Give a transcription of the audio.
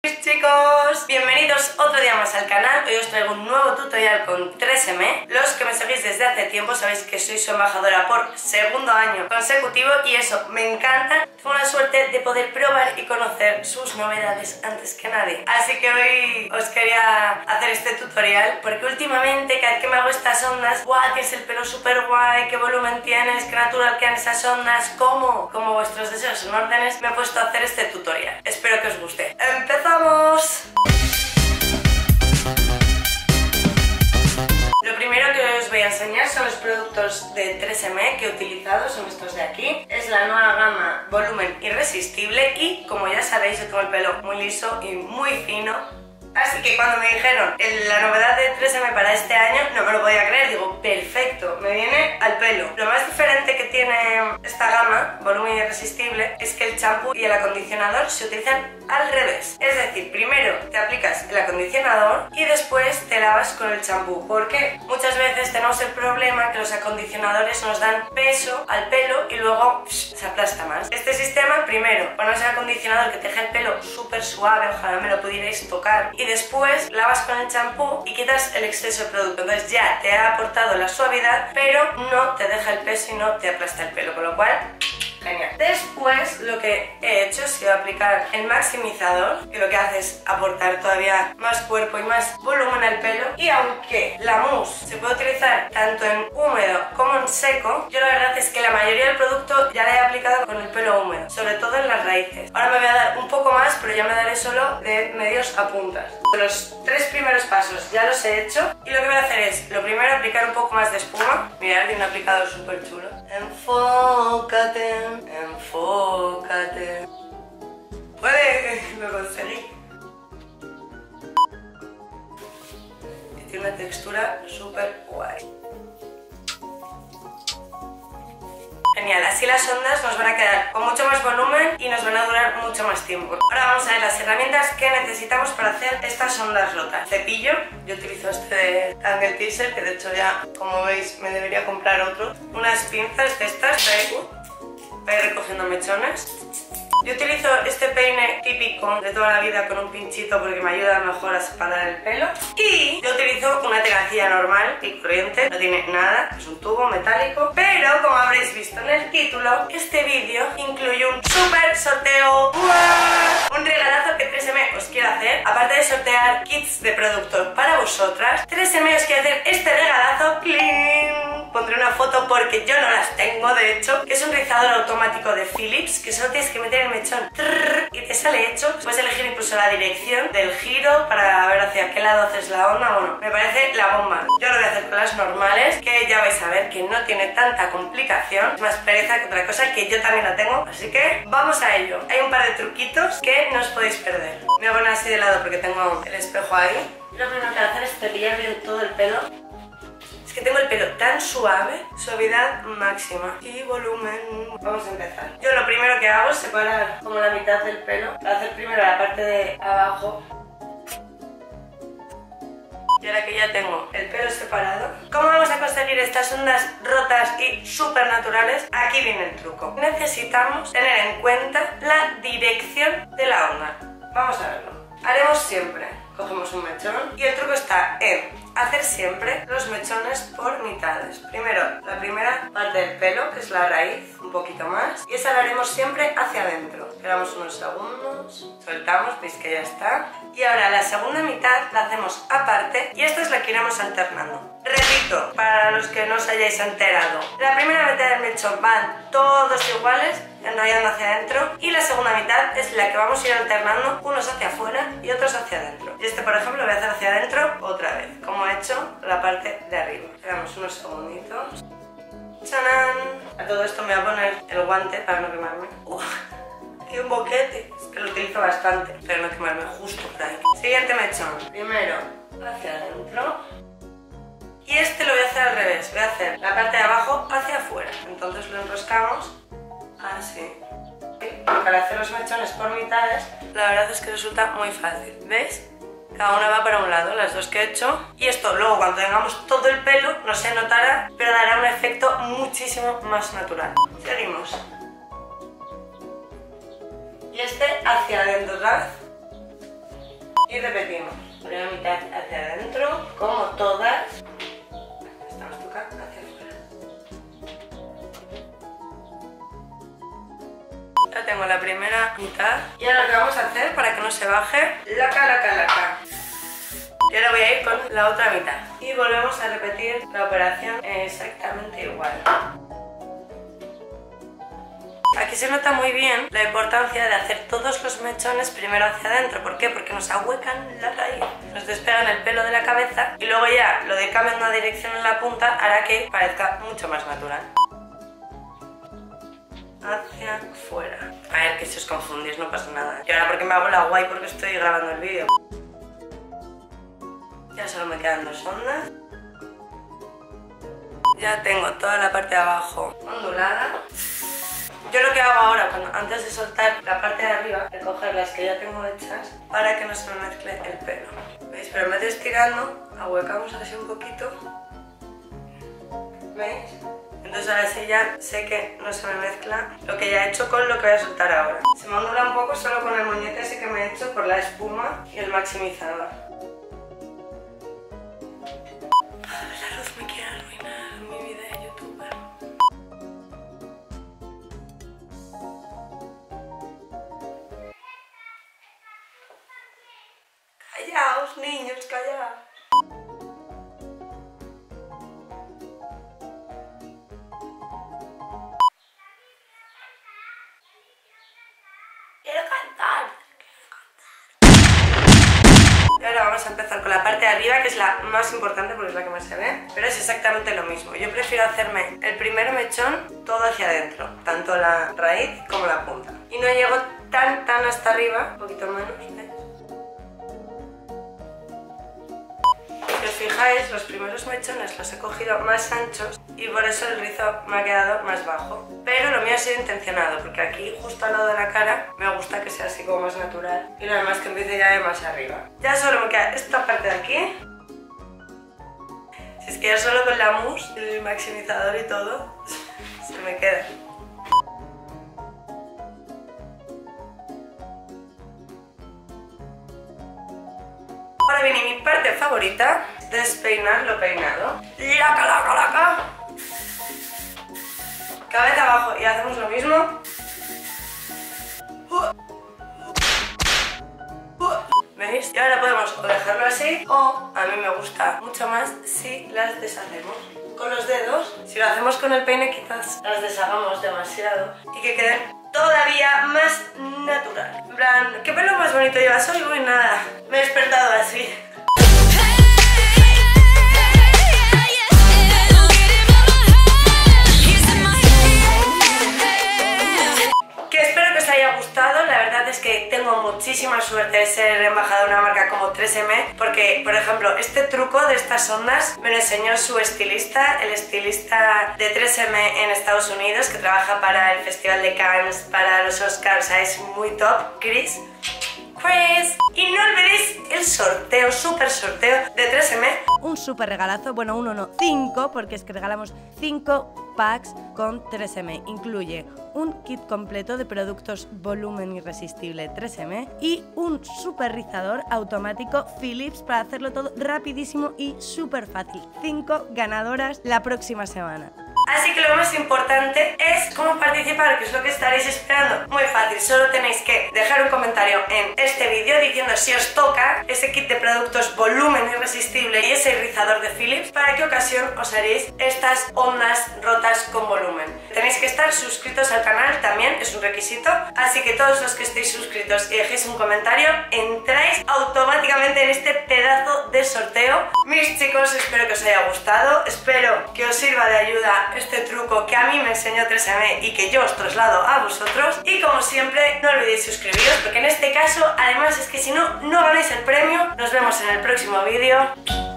Chicos, bienvenidos otro día más al canal. Hoy os traigo un nuevo tutorial con 3M. Los que me seguís desde hace tiempo sabéis que soy su embajadora por segundo año consecutivo y eso me encanta. Tengo la suerte de poder probar y conocer sus novedades antes que nadie. Así que hoy os quería hacer este tutorial porque últimamente cada vez que me hago estas ondas, ¡guau! Tienes el pelo súper guay, qué volumen tienes, qué natural quedan esas ondas, como vuestros deseos son órdenes, me he puesto a hacer este tutorial. Espero que os guste. ¡Empezamos! Lo primero que os voy a enseñar son los productos de 3M que he utilizado, son estos de aquí. Es la nueva gama Volumen Irresistible y, como ya sabéis, yo tengo el pelo muy liso y muy fino. Así que cuando me dijeron la novedad de 3M para este año, no me lo podía creer. Digo, perfecto, me viene al pelo. Lo más diferente que tiene esta gama, Volumen Irresistible, es que el champú y el acondicionador se utilizan al revés. Es decir, primero te aplicas el acondicionador y después te lavas con el champú. ¿Por qué? Muchas veces tenemos el problema que los acondicionadores nos dan peso al pelo y luego se aplasta más. Este sistema, primero pones el acondicionador que te deja el pelo súper suave, ojalá me lo pudierais tocar, y después lavas con el champú y quitas el exceso de producto. Entonces ya te ha aportado la suavidad, pero no te deja el peso y no te aplasta el pelo, con lo cual genial. Después lo que he hecho ha sido aplicar el maximizador, que lo que hace es aportar todavía más cuerpo y más volumen al pelo. Y aunque la mousse se puede utilizar tanto en húmedo como en seco, yo la verdad es que la mayoría del producto ya la he aplicado con el pelo húmedo, sobre todo en las raíces. Ahora me voy a dar un poco más, pero ya me daré solo de medios a puntas. Los tres primeros pasos ya los he hecho y lo que voy a hacer es, lo primero, aplicar un poco más de espuma. Mirad, de un aplicador súper chulo. Enfócate, enfócate. ¡Vale! Lo conseguí. Y tiene una textura súper guay. Genial, así las ondas nos van a quedar con mucho más volumen y nos van a durar mucho más tiempo. Ahora vamos a ver las herramientas que necesitamos para hacer estas ondas rotas. Cepillo, yo utilizo este de Tangle Teaser, que de hecho ya, como veis, me debería comprar otro. Unas pinzas de estas para ir recogiendo mechones. Yo utilizo este peine típico de toda la vida con un pinchito porque me ayuda mejor a separar el pelo. Y yo utilizo una tenacilla normal y corriente, no tiene nada, es un tubo metálico. Pero como habréis visto en el título, este vídeo incluye un super sorteo. ¡Wow! Un regalazo que 3M os quiere hacer. Aparte de sortear kits de producto para vosotras, 3M os quiere hacer este regalazo. ¡Cling! Pondré una foto porque yo no las tengo, de hecho, que es un rizador automático de Philips que solo tienes que meter el mechón y te sale hecho. Puedes elegir incluso la dirección del giro para ver hacia qué lado haces la onda. Bueno, me parece la bomba. Yo lo voy a hacer con las normales, que ya vais a ver que no tiene tanta complicación. Es más pereza que otra cosa, que yo también la tengo. Así que vamos a ello. Hay un par de truquitos que no os podéis perder. Me voy a poner así de lado porque tengo el espejo ahí. Lo primero que voy a hacer es cepillar bien todo el pelo. Es que tengo el pelo tan suave, suavidad máxima y volumen. Vamos a empezar. Yo lo primero que hago es separar como la mitad del pelo. Voy a hacer primero la parte de abajo. Y ahora que ya tengo el pelo separado, ¿cómo vamos a conseguir estas ondas rotas y súper naturales? Aquí viene el truco. Necesitamos tener en cuenta la dirección de la onda. Vamos a verlo. Haremos siempre, cogemos un mechón y el truco está en hacer siempre los mechones por mitades. Primero, la primera parte del pelo, que es la raíz, un poquito más, y esa la haremos siempre hacia adentro. Esperamos unos segundos, soltamos, veis que ya está. Y ahora la segunda mitad la hacemos aparte y esta es la que iremos alternando. Repito, para los que no os hayáis enterado, la primera mitad del mechón van todos iguales, enrollando hacia adentro, y la segunda mitad es la que vamos a ir alternando, unos hacia afuera y otros hacia adentro. Y este, por ejemplo, lo voy a hacer hacia adentro otra vez, como he hecho la parte de arriba. Quedamos unos segunditos. ¡Chanán! A todo esto me voy a poner el guante para no quemarme. Y un boquete, es que lo utilizo bastante, pero no quemarme justo por ahí. Siguiente mechón. Primero hacia adentro. Y este lo voy a hacer al revés, voy a hacer la parte de abajo hacia afuera. Entonces lo enroscamos así. Para hacer los mechones por mitades, la verdad es que resulta muy fácil. ¿Veis? Cada una va para un lado, las dos que he hecho. Y esto luego cuando tengamos todo el pelo no se notará, pero dará un efecto muchísimo más natural. Seguimos. Y este hacia adentro otra vez. y repetimos. Primera mitad hacia adentro, como todas. Esta nos toca hacia afuera. Ya tengo la primera mitad. Y ahora lo que vamos a hacer para que no se baje, laca. Y ahora voy a ir con la otra mitad. Y volvemos a repetir la operación exactamente igual. Aquí se nota muy bien la importancia de hacer todos los mechones primero hacia adentro. ¿Por qué? Porque nos ahuecan la raíz, nos despegan el pelo de la cabeza y luego ya lo de cambiar una dirección en la punta hará que parezca mucho más natural. Hacia afuera. A ver, que si os confundís no pasa nada. Y ahora porque me hago la guay porque estoy grabando el vídeo. Ya solo me quedan 2 ondas. Ya tengo toda la parte de abajo ondulada. Yo lo que hago ahora, antes de soltar la parte de arriba, es coger las que ya tengo hechas para que no se me mezcle el pelo. ¿Veis? Pero en vez de estirando, ahuecamos así un poquito. ¿Veis? Entonces ahora sí ya sé que no se me mezcla lo que ya he hecho con lo que voy a soltar ahora. Se me ondula un poco solo con el moñete ese que me he hecho por la espuma y el maximizador. La luz me quiere arruinar mi vida de youtuber. Callaos, niños, callaos. Quiero cantar. Y ahora vamos a empezar con la parte de arriba, que es la más importante porque es la que más se ve, pero es exactamente lo mismo. Yo prefiero hacerme el primer mechón todo hacia adentro, tanto la raíz como la punta. Y no llego tan hasta arriba, un poquito menos, ¿ves? Si os fijáis, los primeros mechones los he cogido más anchos y por eso el rizo me ha quedado más bajo. Pero lo mío ha sido intencionado, porque aquí justo al lado de la cara me gusta que sea así como más natural y lo demás que empiece ya de más arriba. Ya solo me queda esta parte de aquí. Si es que ya solo con la mousse, el maximizador y todo, se me queda. Ahora viene mi parte favorita, despeinar lo peinado. ¡Laca! Cabeza abajo y hacemos lo mismo. ¿Veis? Y ahora podemos o dejarlo así o, a mí me gusta mucho más si las deshacemos con los dedos. Si lo hacemos con el peine quizás las deshagamos demasiado y que queden todavía más natural. En plan, ¿qué pelo más bonito llevas hoy? Uy, nada, me he despertado así. Que espero que os haya gustado. La verdad es que tengo muchísima suerte de ser embajadora de una marca como 3M, porque, por ejemplo, este truco de estas ondas me lo enseñó su estilista, el estilista de 3M en Estados Unidos, que trabaja para el Festival de Cannes, para los Oscars, es muy top, Chris. Y no olvidéis el sorteo, super sorteo de 3M. Un super regalazo, bueno, uno no, 5, porque es que regalamos 5 packs con 3M. Incluye un kit completo de productos volumen irresistible 3M y un super rizador automático Philips para hacerlo todo rapidísimo y súper fácil. 5 ganadoras la próxima semana. Así que lo más importante es cómo participar, que es lo que estaréis esperando. Muy fácil, solo tenéis que dejar un comentario en este vídeo diciendo si os toca ese kit de productos volumen irresistible y ese rizador de Philips, para qué ocasión os haréis estas ondas rotas con volumen. Tenéis que estar suscritos al canal, también es un requisito, así que todos los que estéis suscritos y dejéis un comentario, entráis automáticamente en este pedazo de sorteo. Mis chicos, espero que os haya gustado, espero que os sirva de ayuda este truco que a mí me enseñó 3M y que yo os traslado a vosotros. Y como siempre, no olvidéis suscribiros, porque en este caso, además, es que si no, no ganáis el premio. Nos vemos en el próximo vídeo.